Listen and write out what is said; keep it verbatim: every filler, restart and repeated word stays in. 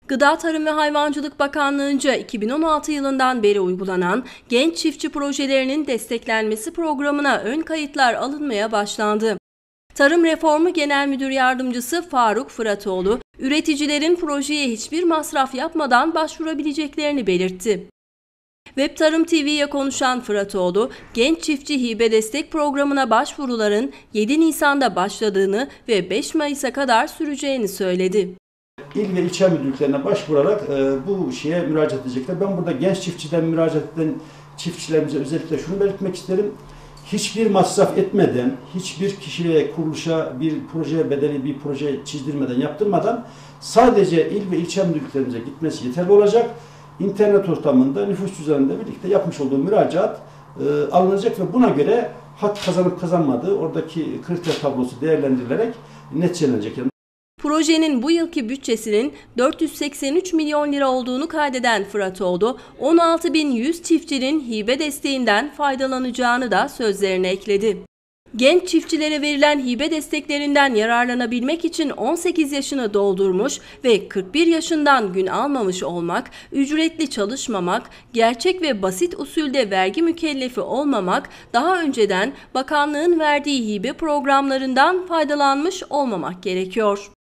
Gıda Tarım ve Hayvancılık Bakanlığı'nca iki bin on altı yılından beri uygulanan genç çiftçi projelerinin desteklenmesi programına ön kayıtlar alınmaya başlandı. Tarım Reformu Genel Müdür Yardımcısı Faruk Fıratoğlu, üreticilerin projeye hiçbir masraf yapmadan başvurabileceklerini belirtti. Web Tarım T V'ye konuşan Fıratoğlu, Genç Çiftçi Hibe Destek Programı'na başvuruların yedi Nisan'da başladığını ve beş Mayıs'a kadar süreceğini söyledi. İl ve ilçe müdürlüklerine başvurarak e, bu şeye müracaat edecekler. Ben burada genç çiftçiden müracaat eden çiftçilerimize özellikle şunu belirtmek isterim. Hiçbir masraf etmeden, hiçbir kişiye, kuruluşa, bir projeye bedeli bir proje çizdirmeden, yaptırmadan sadece il ve ilçe müdürlüklerimize gitmesi yeterli olacak. İnternet ortamında nüfus cüzdanıyla birlikte yapmış olduğu müracaat e, alınacak ve buna göre hak kazanıp kazanmadığı oradaki kriter tablosu değerlendirilerek netçelenecek. Yani Projenin bu yılki bütçesinin dört yüz seksen üç milyon lira olduğunu kaydeden Fıratoğlu, on altı bin yüz çiftçinin hibe desteğinden faydalanacağını da sözlerine ekledi. Genç çiftçilere verilen hibe desteklerinden yararlanabilmek için on sekiz yaşını doldurmuş ve kırk bir yaşından gün almamış olmak, ücretli çalışmamak, gerçek ve basit usulde vergi mükellefi olmamak, daha önceden bakanlığın verdiği hibe programlarından faydalanmış olmamak gerekiyor.